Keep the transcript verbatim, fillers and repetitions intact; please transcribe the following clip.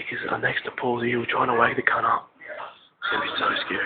Because I'm next to Paul's heel trying to wag the cunt up. It's going to be so scary.